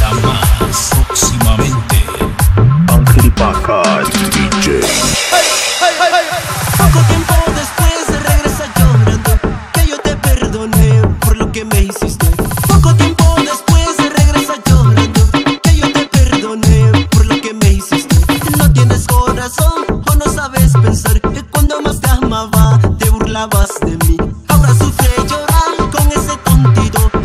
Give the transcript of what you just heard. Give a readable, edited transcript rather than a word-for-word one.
para más próximamente. Ángel Paca, DJ. Poco tiempo después regresa llorando, que yo te perdoné por lo que me hiciste. Poco tiempo después regresa llorando, que yo te perdoné por lo que me hiciste. No tienes corazón o no sabes pensar que cuando más te amaba te burlabas de mí. Ahora sufre llorar con ese tontito